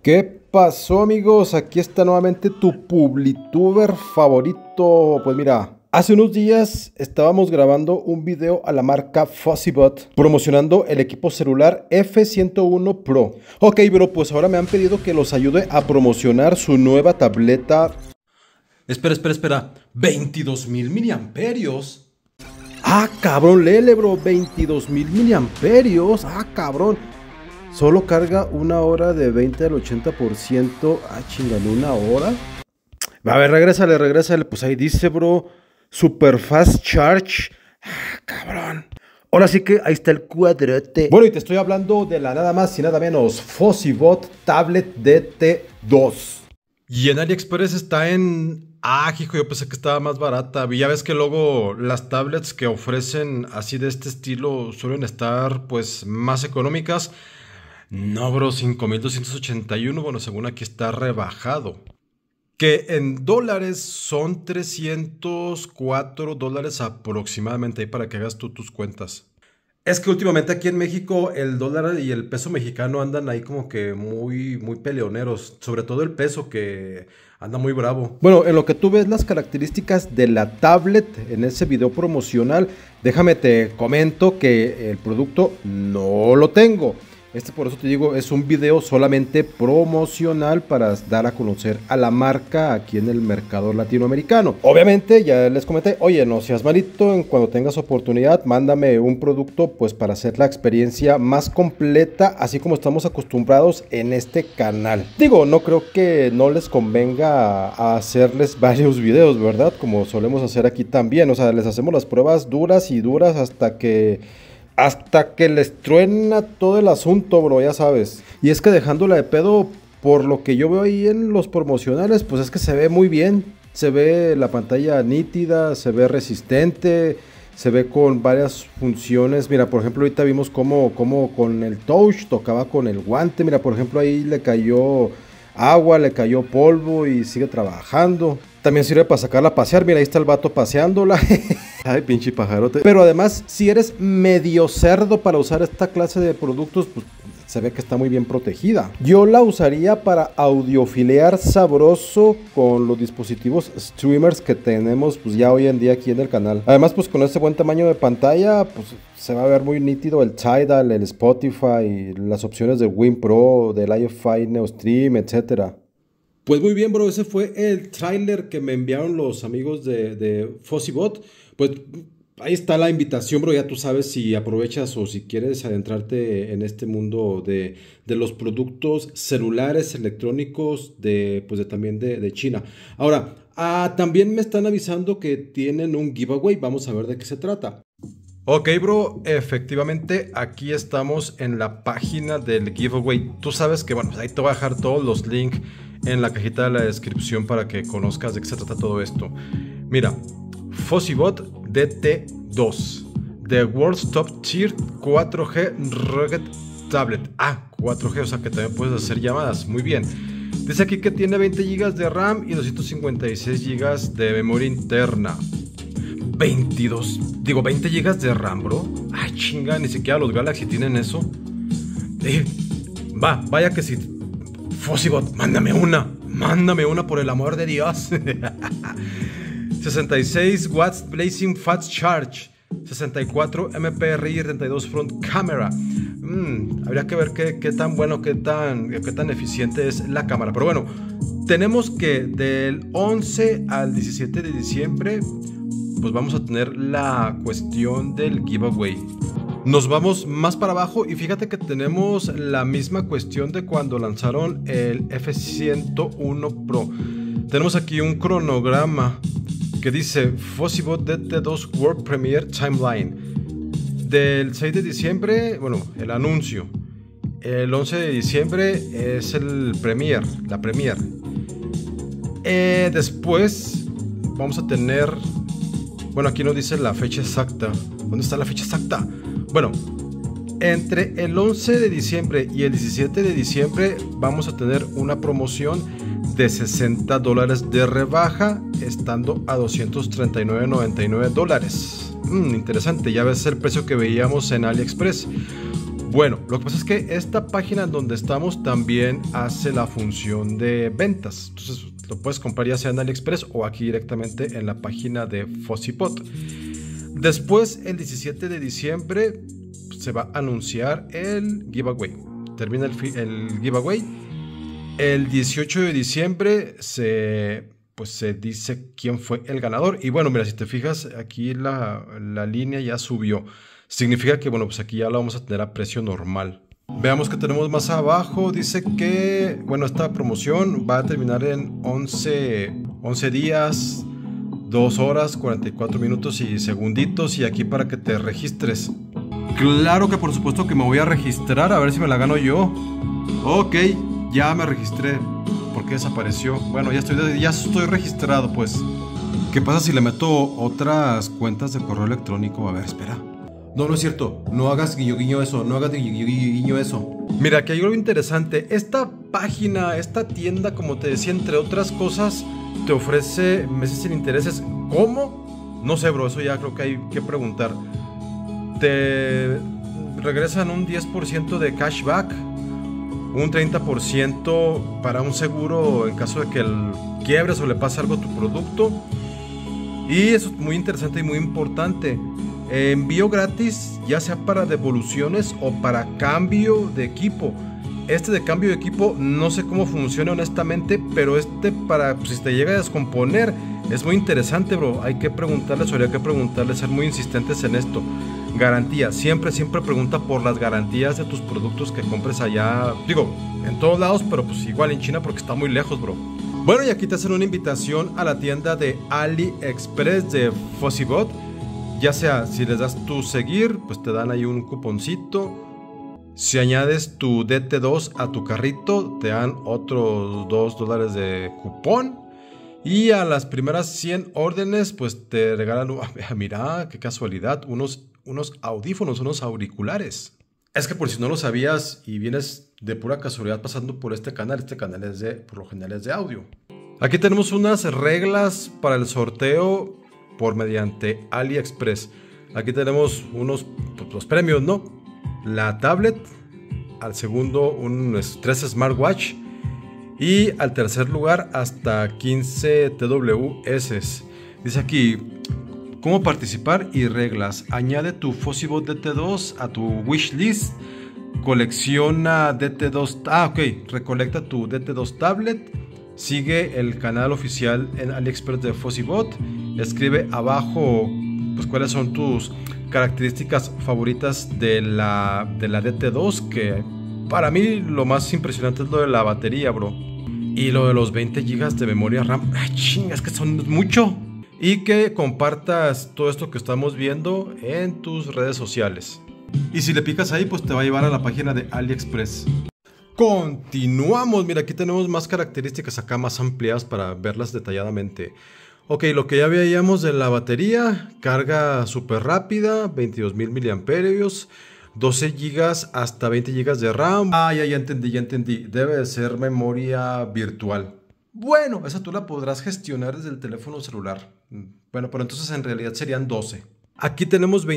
¿Qué pasó, amigos? Aquí está nuevamente tu Publituber favorito. Pues mira, hace unos días estábamos grabando un video a la marca FuzzyBot promocionando el equipo celular F101 Pro. Ok, bro, pues ahora me han pedido que los ayude a promocionar su nueva tableta. Espera. 22.000 miliamperios. Ah, cabrón, lele, bro, 22.000 miliamperios. Ah, cabrón. Solo carga una hora de 20 al 80%. Ah, chingale, ¿una hora? A ver, regrésale. Pues ahí dice, bro, Super Fast Charge. Ah, cabrón. Ahora sí que ahí está el cuadrete. Bueno, y te estoy hablando de la nada más y nada menos FuzzyBot Tablet DT2. Y en AliExpress está en... Ah, hijo, yo pensé que estaba más barata. Y ya ves que luego las tablets que ofrecen así de este estilo suelen estar pues más económicas. No, bro, 5.281, bueno, según aquí está rebajado. Que en dólares son $304 aproximadamente, ahí para que hagas tú tus cuentas. Es que últimamente aquí en México el dólar y el peso mexicano andan ahí como que muy peleoneros. Sobre todo el peso que anda muy bravo. Bueno, en lo que tú ves las características de la tablet en ese video promocional, déjame te comento que el producto no lo tengo. Por eso te digo, es un video solamente promocional para dar a conocer a la marca aquí en el mercado latinoamericano. Obviamente, ya les comenté, oye, no seas malito, cuando tengas oportunidad, mándame un producto pues para hacer la experiencia más completa, así como estamos acostumbrados en este canal. Digo, no creo que no les convenga a hacerles varios videos, ¿verdad? Como solemos hacer aquí también, o sea, les hacemos las pruebas duras hasta que les truena todo el asunto, bro, ya sabes. Y es que dejándola de pedo, por lo que yo veo ahí en los promocionales, pues es que se ve muy bien. Se ve la pantalla nítida, se ve resistente, se ve con varias funciones. Mira, por ejemplo, ahorita vimos cómo con el touch tocaba con el guante. Mira, por ejemplo, ahí le cayó agua, le cayó polvo y sigue trabajando. También sirve para sacarla a pasear. Mira, ahí está el vato paseándola. Ay, pinche pajarote. Pero además, si eres medio cerdo para usar esta clase de productos, pues se ve que está muy bien protegida. Yo la usaría para audiofilear sabroso con los dispositivos streamers que tenemos pues ya hoy en día aquí en el canal. Además, pues con este buen tamaño de pantalla, pues se va a ver muy nítido el Tidal, el Spotify, las opciones del WinPro, del iFi NeoStream, etcétera. Pues muy bien, bro, ese fue el tráiler que me enviaron los amigos de FuzzyBot. Pues ahí está la invitación, bro, ya tú sabes si aprovechas o si quieres adentrarte en este mundo de los productos celulares, electrónicos, también de China. Ahora, también me están avisando que tienen un giveaway, vamos a ver de qué se trata. Ok, bro, efectivamente aquí estamos en la página del giveaway. Tú sabes que, bueno, ahí te voy a dejar todos los links en la cajita de la descripción para que conozcas de qué se trata todo esto. Mira, FuzzyBot DT2, The World's Top Tier 4G Rugged Tablet. 4G, o sea que también puedes hacer llamadas, muy bien. Dice aquí que tiene 20 GB de RAM y 256 GB de memoria interna. 20 GB de RAM, bro. Ay, chinga, ni siquiera los Galaxy tienen eso. Vaya que si... FuzzyBot, mándame una por el amor de Dios. 66 watts Blazing Fast Charge, 64 MPRI, 32 front camera. Habría que ver qué tan bueno, qué tan eficiente es la cámara. Pero bueno, tenemos que del 11 al 17 de diciembre pues vamos a tener la cuestión del giveaway. Nos vamos más para abajo y fíjate que tenemos la misma cuestión de cuando lanzaron el F101 Pro. Tenemos aquí un cronograma que dice FuzzyBot DT2 World Premiere Timeline. Del 6 de diciembre, bueno, el anuncio. El 11 de diciembre es el Premiere, la Premiere. Después vamos a tener... Bueno, aquí nos dice la fecha exacta. ¿Dónde está la fecha exacta? Bueno, entre el 11 de diciembre y el 17 de diciembre vamos a tener una promoción de $60 de rebaja, estando a $239.99. Interesante, ya ves el precio que veíamos en AliExpress. Bueno, lo que pasa es que esta página en donde estamos también hace la función de ventas. Entonces lo puedes comprar ya sea en AliExpress o aquí directamente en la página de FuzzyBot. Después, el 17 de diciembre se va a anunciar el giveaway. Termina el giveaway. El 18 de diciembre se dice quién fue el ganador. Y bueno, mira, si te fijas, aquí la línea ya subió. Significa que, bueno, pues aquí ya la vamos a tener a precio normal. Veamos que tenemos más abajo. Dice que, bueno, esta promoción va a terminar en 11 días, 2 horas, 44 minutos y segunditos. Y aquí para que te registres. Claro que por supuesto que me voy a registrar. A ver si me la gano yo. Ok, ya me registré. ¿Por qué desapareció? Bueno, ya estoy registrado, pues. ¿Qué pasa si le meto otras cuentas de correo electrónico? A ver, espera. No, no es cierto. No hagas guiño guiño eso. No hagas guiño eso. Mira, aquí hay algo interesante. Esta página, esta tienda, como te decía, entre otras cosas, te ofrece meses sin intereses. ¿Cómo? No sé, bro. Eso ya creo que hay que preguntar. Te regresan un 10% de cashback, un 30% para un seguro en caso de que quiebres o le pase algo a tu producto. Y eso es muy interesante y muy importante. Envío gratis, ya sea para devoluciones o para cambio de equipo. Este de cambio de equipo no sé cómo funciona honestamente, pero para pues, si te llega a descomponer es muy interesante, bro. Hay que preguntarles, habría que preguntarles, ser muy insistentes en esto. Garantía, siempre pregunta por las garantías de tus productos que compres allá. Digo, en todos lados, pero pues igual en China porque está muy lejos, bro. Bueno, y aquí te hacen una invitación a la tienda de AliExpress de FuzzyBot. Ya sea, si les das tu seguir, pues te dan ahí un cuponcito. Si añades tu DT2 a tu carrito, te dan otros $2 de cupón. Y a las primeras 100 órdenes, pues te regalan, mira, qué casualidad, unos audífonos, unos auriculares. Es que por si no lo sabías y vienes de pura casualidad pasando por este canal por lo general es de audio. Aquí tenemos unas reglas para el sorteo mediante AliExpress. Aquí tenemos los premios, ¿no? La tablet, al segundo 3 smartwatch y al tercer lugar hasta 15 TWS. Dice aquí cómo participar y reglas. Añade tu FuzzyBot DT2 a tu wishlist. Colecciona DT2. Recolecta tu DT2 tablet. Sigue el canal oficial en AliExpress de FuzzyBot. Escribe abajo pues cuáles son tus características favoritas de la DT2, que para mí lo más impresionante es lo de la batería, bro. Y lo de los 20 GB de memoria RAM. Es que son mucho. Y que compartas todo esto que estamos viendo en tus redes sociales. Y si le picas ahí, pues te va a llevar a la página de AliExpress. Continuamos. Mira, aquí tenemos más características acá más ampliadas para verlas detalladamente. Ok, lo que ya veíamos de la batería, carga súper rápida, 22.000 mAh, 12 GB hasta 20 GB de RAM. Ya entendí. Debe de ser memoria virtual. Bueno, esa tú la podrás gestionar desde el teléfono celular. Bueno, pero entonces en realidad serían 12. Aquí tenemos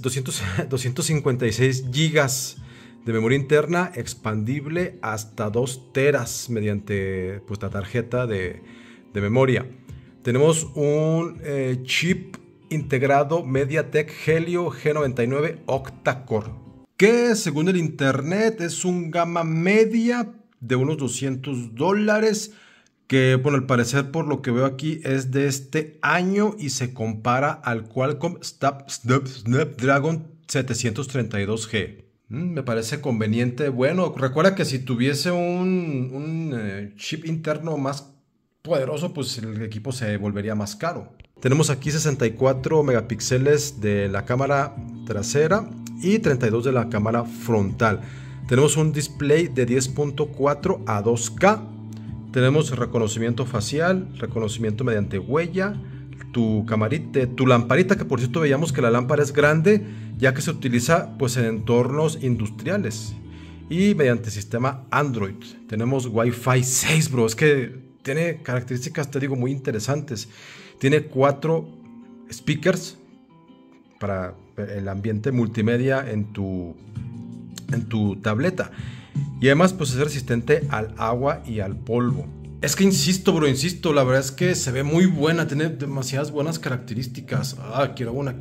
256 GB de memoria interna expandible hasta 2 teras mediante pues, la tarjeta de memoria. Tenemos un chip integrado MediaTek Helio G99 octa-core, que según el internet es un gama media de unos $200, que bueno, al parecer por lo que veo aquí es de este año y se compara al Qualcomm Snapdragon 732G. Me parece conveniente. Bueno, recuerda que si tuviese un chip interno más poderoso, pues el equipo se volvería más caro. Tenemos aquí 64 megapíxeles de la cámara trasera y 32 de la cámara frontal. Tenemos un display de 10.4 a 2K. Tenemos reconocimiento facial, reconocimiento mediante huella, tu camarita, tu lamparita, que por cierto veíamos que la lámpara es grande, ya que se utiliza pues en entornos industriales. Y mediante sistema Android. Tenemos Wi-Fi 6, bro. Es que tiene características, te digo, muy interesantes. Tiene 4 speakers para el ambiente multimedia en tu en tu tableta. Y además pues es resistente al agua y al polvo. Es que insisto, bro, insisto, la verdad es que se ve muy buena, tiene demasiadas buenas características. Quiero una.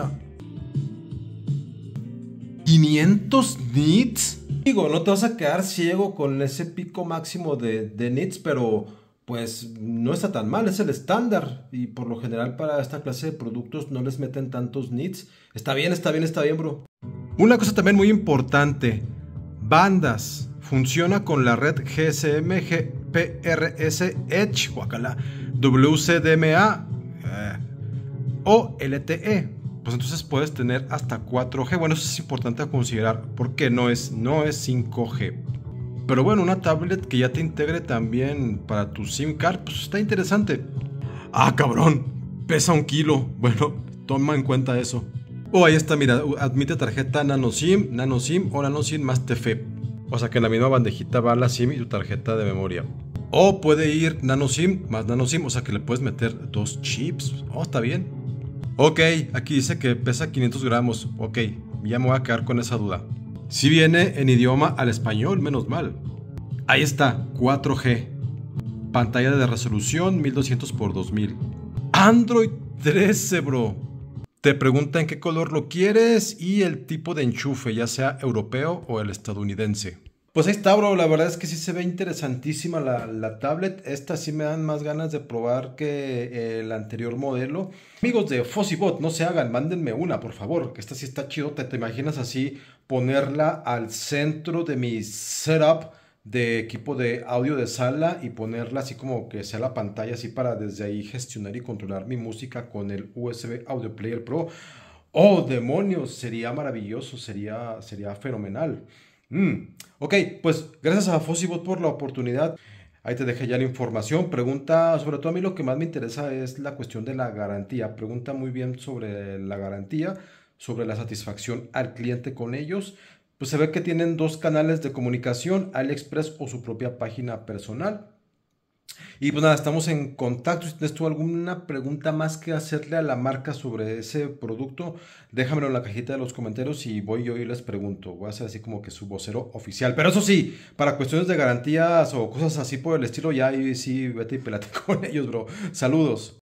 500 nits. Digo, no te vas a quedar ciego con ese pico máximo de nits, pero pues no está tan mal, es el estándar. Y por lo general para esta clase de productos no les meten tantos nits. Está bien, bro. Una cosa también muy importante, bandas. Funciona con la red GSM, GPRS, Edge, guacala, WCDMA o LTE. Pues entonces puedes tener hasta 4G. Bueno, eso es importante a considerar porque no es 5G. Pero bueno, una tablet que ya te integre también para tu SIM card, pues está interesante. Cabrón, pesa 1 kilo. Bueno, toma en cuenta eso. Ahí está, mira, admite tarjeta nano SIM o nano SIM más TFE. O sea que en la misma bandejita va la SIM y tu tarjeta de memoria. O puede ir nano SIM más nano SIM, o sea que le puedes meter 2 chips. Está bien. Ok, aquí dice que pesa 500 gramos. Ok, ya me voy a quedar con esa duda. Si viene en idioma al español, menos mal. Ahí está, 4G. Pantalla de resolución 1200 x 2000. Android 13, bro. Te pregunta en qué color lo quieres y el tipo de enchufe, ya sea europeo o el estadounidense. Pues ahí está, bro. La verdad es que sí se ve interesantísima la tablet. Esta sí me dan más ganas de probar que el anterior modelo. Amigos de FuzzyBot, no se hagan, mándenme una, por favor, que esta sí está chido. ¿Te imaginas así ponerla al centro de mi setup de equipo de audio de sala y ponerla así como que sea la pantalla así para desde ahí gestionar y controlar mi música con el USB Audio Player Pro? ¡Oh, demonios! Sería maravilloso, sería fenomenal. Ok, pues gracias a FuzzyBot por la oportunidad. Ahí te dejé ya la información. Pregunta, sobre todo a mí lo que más me interesa es la cuestión de la garantía. Pregunta muy bien sobre la garantía, sobre la satisfacción al cliente con ellos. Pues se ve que tienen 2 canales de comunicación, AliExpress o su propia página personal. Y pues nada, estamos en contacto. Si tienes tú alguna pregunta más que hacerle a la marca sobre ese producto, déjamelo en la cajita de los comentarios y voy yo y les pregunto. Voy a hacer así como que su vocero oficial. Pero eso sí, para cuestiones de garantías o cosas así por el estilo, ya ahí sí, vete y pelate con ellos, bro. Saludos.